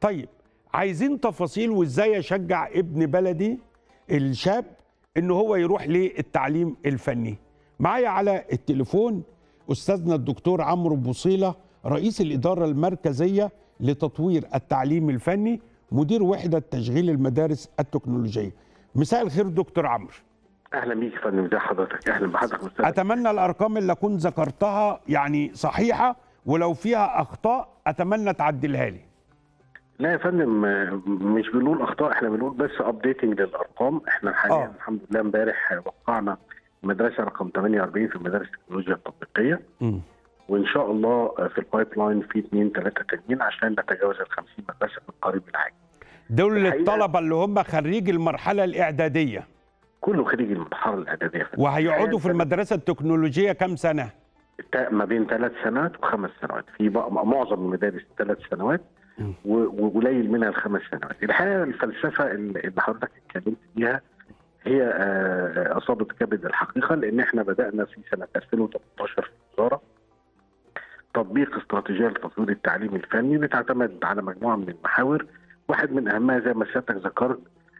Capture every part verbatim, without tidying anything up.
طيب عايزين تفاصيل وازاي اشجع ابن بلدي الشاب ان هو يروح للتعليم الفني. معايا على التليفون استاذنا الدكتور عمرو بوصيلة، رئيس الاداره المركزيه لتطوير التعليم الفني، مدير وحده تشغيل المدارس التكنولوجيه. مساء الخير دكتور عمرو. اهلا بيك يا فندم، ازي حضرتك؟ اهلا بحضرتك استاذ. اتمنى الارقام اللي اكون ذكرتها يعني صحيحه، ولو فيها اخطاء اتمنى تعدلها لي. لا يا فندم، مش بنقول اخطاء، احنا بنقول بس ابديتنج للارقام. احنا حاليا آه. الحمد لله امبارح وقعنا مدرسه رقم ثمانية وأربعين في مدارس التكنولوجيا التطبيقيه، م. وان شاء الله في البايب لاين في اثنين ثلاثه تانيين عشان نتجاوز ال خمسين مدرسه في القريب العاجل. دول الطلبه اللي هم خريج المرحله الاعداديه؟ كله خريج المرحله الاعداديه. وهيقعدوا في المدرسه التكنولوجيه كام سنه؟ ما بين ثلاث سنوات وخمس سنوات. في معظم المدارس ثلاث سنوات وقليل منها الخمس سنوات. الحقيقه الفلسفه اللي حضرتك اتكلمت فيها هي اصابت كبد الحقيقه، لان احنا بدانا في سنه ألفين وثمانية عشر في الوزاره تطبيق استراتيجيه لتطوير التعليم الفني بتعتمد على مجموعه من المحاور، واحد من اهمها زي ما سيادتك ذكرت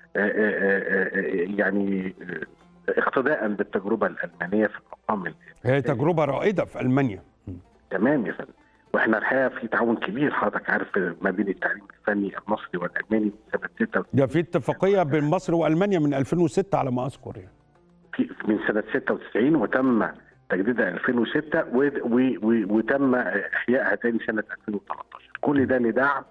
يعني اقتداء بالتجربه الالمانيه في الارقام. هي تجربه رائده في المانيا. تمام يا فندم. واحنا الحقيقه في تعاون كبير حضرتك عارف ما بين التعليم الفني المصري والالماني من سنه ستة وتسعين. ده في اتفاقيه بين مصر والمانيا من ألفين وستة على ما اذكر يعني. في من سنه ستة وتسعين وتم تجديدها ألفين وستة وتم احيائها تاني سنه ألفين وثلاثة عشر. كل ده لدعم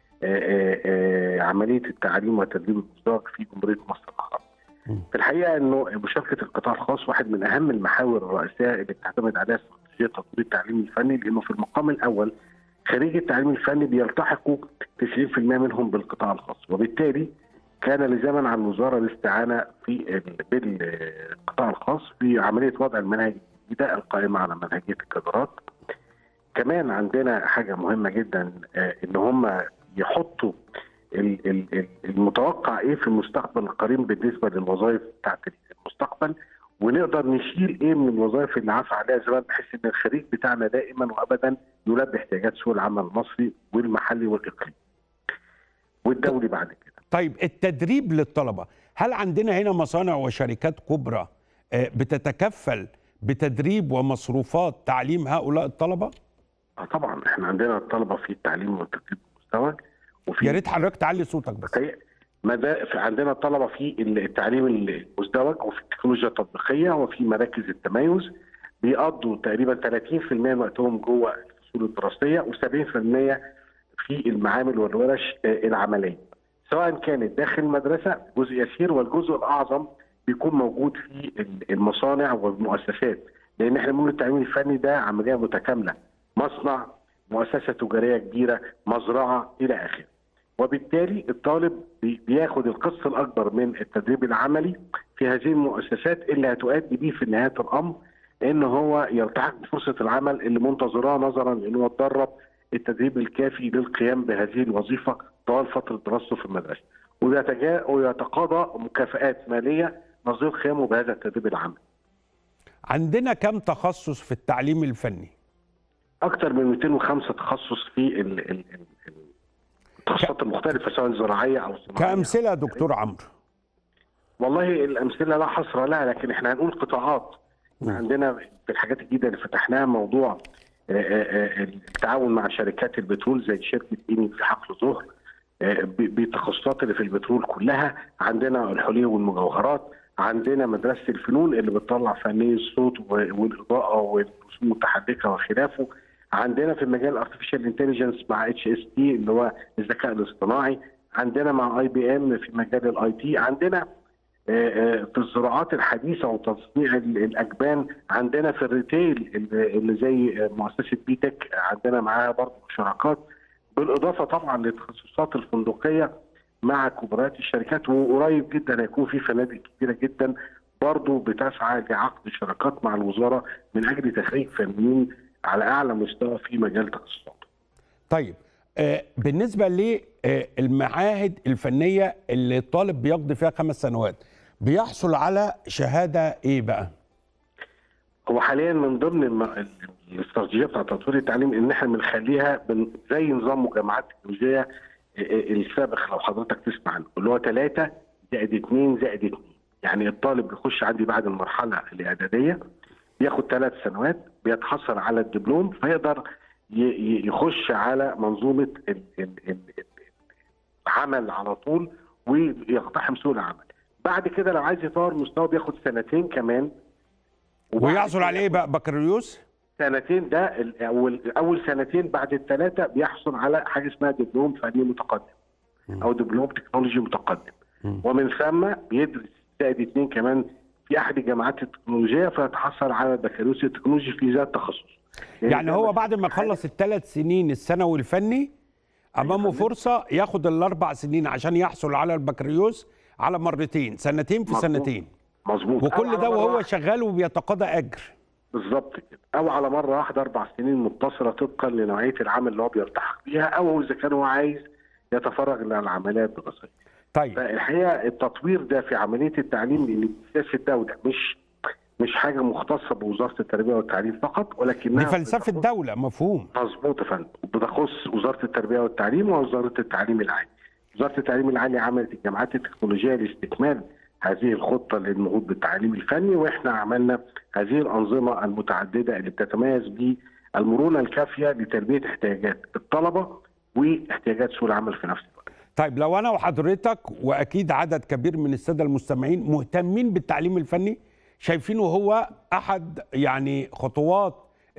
عمليه التعليم والتدريب المزدوج في جمهوريه مصر العربيه. في الحقيقه انه مشاركه القطاع الخاص واحد من اهم المحاور الرئيسيه اللي بتعتمد عليها استراتيجيه تطوير التعليم الفني، لانه في المقام الاول خريج التعليم الفني بيلتحقوا تسعين بالمئة منهم بالقطاع الخاص، وبالتالي كان لزاما على الوزاره الاستعانه في بالقطاع الخاص في عمليه وضع المناهج الجديده القائمه على منهجيه الكادرات. كمان عندنا حاجه مهمه جدا ان هم يحطوا المتوقع ايه في المستقبل القريب بالنسبه للوظائف بتاعت المستقبل، ونقدر نشيل ايه من الوظائف اللي عفى عليها زمان، بحيث ان الخريج بتاعنا دائما وابدا يلبي احتياجات سوق العمل المصري والمحلي والاقليمي والدولي بعد كده. طيب التدريب للطلبه، هل عندنا هنا مصانع وشركات كبرى بتتكفل بتدريب ومصروفات تعليم هؤلاء الطلبه؟ اه طبعا احنا عندنا الطلبه في التعليم والتدريب المزدوج. يا ريت حضرتك تعلي صوتك بس. مدى عندنا الطلبه في التعليم المزدوج وفي التكنولوجيا التطبيقيه وفي مراكز التميز بيقضوا تقريبا ثلاثين بالمئة من وقتهم جوه الفصول الدراسيه وسبعين بالمئة في المعامل والورش العمليه، سواء كانت داخل المدرسه جزء يسير، والجزء الاعظم بيكون موجود في المصانع والمؤسسات، لان احنا بنقول التعليم الفني ده عمليه متكامله، مصنع، مؤسسه تجاريه كبيره، مزرعه الى اخره. وبالتالي الطالب بياخد القسط الاكبر من التدريب العملي في هذه المؤسسات اللي هتؤدي بيه في نهايه الامر ان هو يلتحق بفرصه العمل اللي منتظراه، نظرا لانه اتدرب التدريب الكافي للقيام بهذه الوظيفه طوال فتره دراسته في المدرسه، ويتقاضى مكافآت ماليه نظير قيامه بهذا التدريب العملي. عندنا كم تخصص في التعليم الفني؟ اكثر من مئتين وخمسة تخصص في ال ال ال التخصصات المختلفه سواء زراعيه او صناعيه. كامثله يا دكتور عمرو؟ والله الامثله لا حصر لها، لكن احنا هنقول قطاعات. م. عندنا في الحاجات الجديده اللي فتحناها موضوع التعاون مع شركات البترول زي شركه ايني في حقل ظهر بالتخصصات اللي في البترول كلها. عندنا الحلي والمجوهرات، عندنا مدرسه الفنون اللي بتطلع فني الصوت والاضاءه والرسوم المتحركه وخلافه. عندنا في مجال الارتفيشال انتليجنس مع اتش اس تي اللي هو الذكاء الاصطناعي، عندنا مع اي بي ام في مجال الاي تي، عندنا في الزراعات الحديثه وتصنيع الاجبان، عندنا في الريتيل اللي زي مؤسسه بيتك عندنا معاها برضه شراكات، بالاضافه طبعا للتخصصات الفندقيه مع كبريات الشركات، وقريب جدا هيكون في فنادق كثيره جدا برضه بتسعى لعقد شراكات مع الوزاره من اجل تخريج فنيين على اعلى مستوى في مجال تخصصاته. طيب آه بالنسبه للمعاهد الفنيه اللي الطالب بيقضي فيها خمس سنوات بيحصل على شهاده ايه بقى؟ هو حاليا من ضمن الاستراتيجيه بتاعت تطوير التعليم ان احنا بنخليها زي نظام مجامعات تكنولوجيه السابق لو حضرتك تسمع عنه، اللي هو ثلاثة زائد اثنين زائد اثنين. يعني الطالب بيخش عندي بعد المرحله الاعداديه بياخد ثلاث سنوات، بيتحصل على الدبلوم، فيقدر يخش على منظومه العمل على طول ويقتحم سوق العمل. بعد كده لو عايز يطور مستوى بياخد سنتين كمان، ويحصل على ايه بقى؟ بكالوريوس؟ سنتين. ده اول اول سنتين بعد الثلاثه بيحصل على حاجه اسمها دبلوم فني متقدم او دبلوم تكنولوجي متقدم، ومن ثم بيدرس زائد اثنين كمان في احد الجامعات التكنولوجيه، فيتحصل على البكالوريوس التكنولوجي في ذات تخصص. يعني, يعني هو بعد ما يخلص الثلاث سنين الثانوي الفني امامه فرصه ياخد الاربع سنين عشان يحصل على البكالوريوس على مرتين، سنتين في مظبوط. سنتين. مظبوط. وكل ده وهو شغال وبيتقاضى اجر. بالظبط كده، او على مره واحده اربع سنين متصله طبقا لنوعيه العمل اللي هو بيلتحق بيها، او اذا كان هو عايز يتفرغ للعمليات الدراسيه. طيب. فالحقيقه التطوير ده في عمليه التعليم، لان سياسه الدوله مش مش حاجه مختصه بوزاره التربيه والتعليم فقط، ولكنها دي فلسفه الدوله. مفهوم. مظبوط يا فندم. بتخص وزاره التربيه والتعليم ووزاره التعليم العالي. وزاره التعليم العالي عملت الجامعات التكنولوجيه لاستكمال هذه الخطه للنهوض بالتعليم الفني، واحنا عملنا هذه الانظمه المتعدده اللي بتتميز بالمرونه الكافيه لتلبيه احتياجات الطلبه واحتياجات سوق العمل في نفس الوقت. طيب لو انا وحضرتك واكيد عدد كبير من الساده المستمعين مهتمين بالتعليم الفني، شايفينه هو احد يعني خطوات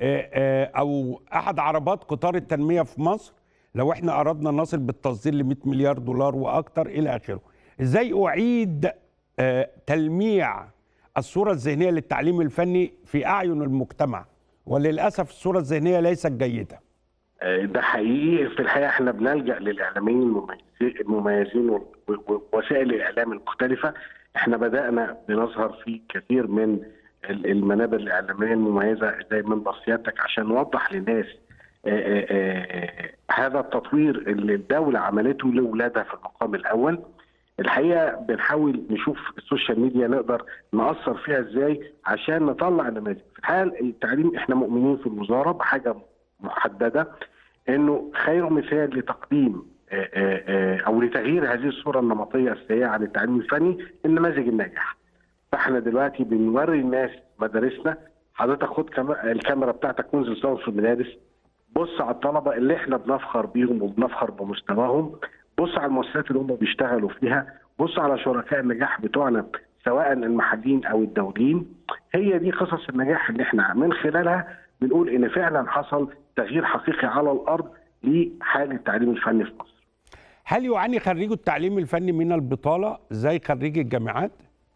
او احد عربات قطار التنميه في مصر، لو احنا اردنا نصل بالتصدير ل مئة مليار دولار واكثر الى اخره، ازاي اعيد تلميع الصوره الذهنيه للتعليم الفني في اعين المجتمع؟ وللاسف الصوره الذهنيه ليست جيده. ده حقيقي. في الحقيقه احنا بنلجا للاعلاميين المميزين ووسائل الاعلام المختلفه. احنا بدانا بنظهر في كثير من المنابر الاعلاميه المميزه زي منبر سيادتك عشان نوضح للناس آآ آآ هذا التطوير اللي الدوله عملته لاولادها في المقام الاول. الحقيقه بنحاول نشوف السوشيال ميديا نقدر ناثر فيها ازاي عشان نطلع نماذج. في الحقيقه التعليم احنا مؤمنين في الوزاره بحاجه محدده، انه خير مثال لتقديم او لتغيير هذه الصوره النمطيه السيئه عن التعليم الفني النماذج الناجحه. فاحنا دلوقتي بنوري الناس مدارسنا. حضرتك خد الكاميرا بتاعتك وانزل صور في المدارس، بص على الطلبه اللي احنا بنفخر بيهم وبنفخر بمستواهم، بص على المؤسسات اللي هم بيشتغلوا فيها، بص على شركاء النجاح بتوعنا سواء المحليين او الدوليين. هي دي قصص النجاح اللي احنا من خلالها بنقول ان فعلا حصل تغيير حقيقي على الارض لحال التعليم الفني في مصر. هل يعاني خريجو التعليم الفني من البطاله زي خريجي الجامعات؟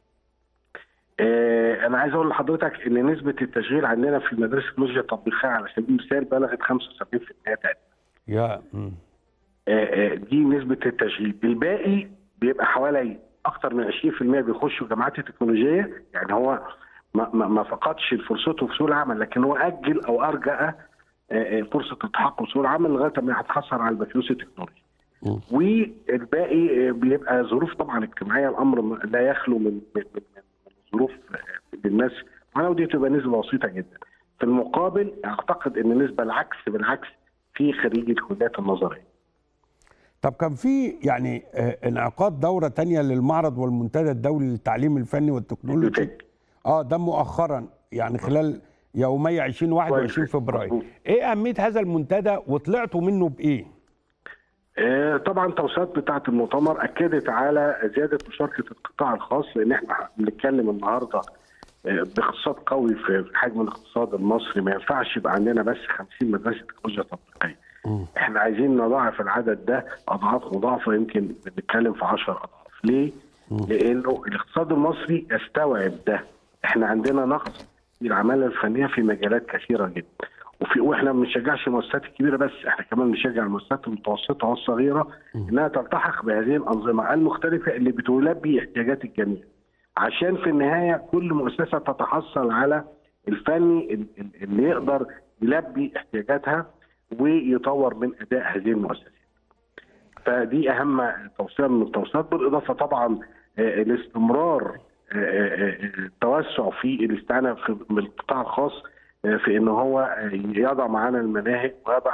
آه انا عايز اقول لحضرتك ان نسبه التشغيل عندنا في مدارس التكنولوجيا التطبيقيه على سبيل المثال بلغت خمسة وسبعين بالمئة تقريبا. يا آه دي نسبه التشغيل. الباقي بيبقى حوالي اكثر من عشرين بالمئة بيخشوا جامعات التكنولوجيه، يعني هو ما, ما فقدش فرصته في سوق العمل، لكن هو اجل او ارجع فرصه التحقق في سوق العمل لغايه ما هيتحصل على البكالوريوس التكنولوجي. والباقي بيبقى ظروف طبعا اجتماعيه، الامر لا يخلو من من ظروف للناس، ودي تبقى نسبه بسيطه جدا. في المقابل اعتقد ان النسبه العكس بالعكس في خريجي الكليات النظريه. طب كان في يعني انعقاد دوره ثانيه للمعرض والمنتدى الدولي للتعليم الفني والتكنولوجي. اه ده مؤخرا يعني خلال يومي عشرين وواحد وعشرين فبراير. ايه اهميه هذا المنتدى وطلعتوا منه بايه؟ آه طبعا التوصيات بتاعه المؤتمر اكدت على زياده مشاركه القطاع الخاص، لان احنا بنتكلم النهارده آه باقتصاد قوي في حجم الاقتصاد المصري. ما ينفعش يبقى عندنا بس خمسين مدرسه تكنولوجيا تطبيقيه. احنا عايزين نضاعف العدد ده اضعاف مضاعفه، يمكن بنتكلم في عشر اضعاف. ليه؟ لانه الاقتصاد المصري يستوعب ده. احنا عندنا نقص في العماله الفنيه في مجالات كثيره جدا، وفي واحنا ما بنشجعش المؤسسات الكبيره بس، احنا كمان بنشجع المؤسسات المتوسطه والصغيره انها تلتحق بهذه الانظمه المختلفه اللي بتلبي احتياجات الجميع، عشان في النهايه كل مؤسسه تتحصل على الفني اللي يقدر يلبي احتياجاتها ويطور من اداء هذه المؤسسات. فدي اهم توصيه من التوصيات، بالاضافه طبعا الاستمرار التوسع في الاستعانه بالقطاع الخاص في ان هو يضع معانا المناهج ويضع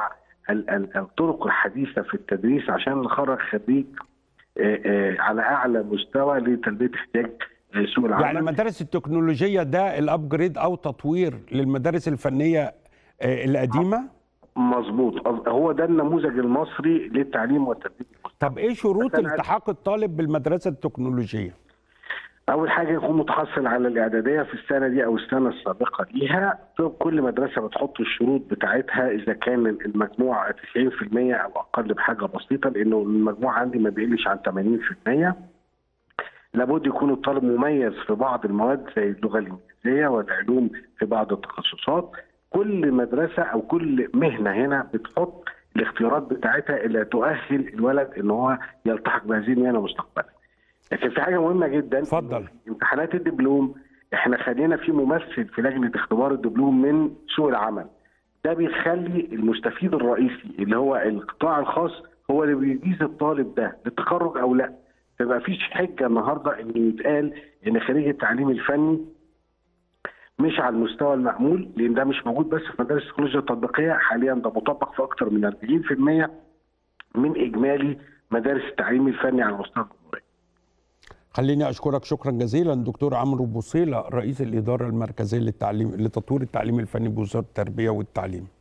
الطرق الحديثه في التدريس عشان نخرج خريج على اعلى مستوى لتلبيه احتياج سوق العمل. يعني المدارس التكنولوجيه ده الابجريد او تطوير للمدارس الفنيه القديمه؟ مظبوط، هو ده النموذج المصري للتعليم والتدريب. طب ايه شروط التحاق الطالب بالمدرسه التكنولوجيه؟ اول حاجه يكون متحصل على الاعداديه في السنه دي او السنه السابقه ليها. كل مدرسه بتحط الشروط بتاعتها، اذا كان المجموع تسعين في المية او اقل بحاجه بسيطه، لانه المجموع عندي ما بيقلش عن ثمانين في المية. لابد يكون الطالب مميز في بعض المواد زي اللغه الانجليزيه والعلوم في بعض التخصصات. كل مدرسه او كل مهنه هنا بتحط الاختيارات بتاعتها اللي تؤهل الولد ان هو يلتحق بهذه المهنه مستقبلا. لكن في حاجه مهمه جدا، اتفضل. امتحانات الدبلوم احنا خلينا في ممثل في لجنه اختبار الدبلوم من سوق العمل. ده بيخلي المستفيد الرئيسي اللي هو القطاع الخاص هو اللي بيجيز الطالب ده للتخرج او لا. فما فيش حجه النهارده ان يتقال ان خريج التعليم الفني مش على المستوى المأمول، لان ده مش موجود بس في مدارس التكنولوجيا التطبيقيه. حاليا ده مطبق في اكثر من أربعين في المية من اجمالي مدارس التعليم الفني على مستوى الجمهوريه. خليني اشكرك شكرا جزيلا دكتور عمرو بوصيلة، رئيس الاداره المركزيه للتعليم لتطوير التعليم الفني بوزاره التربيه والتعليم.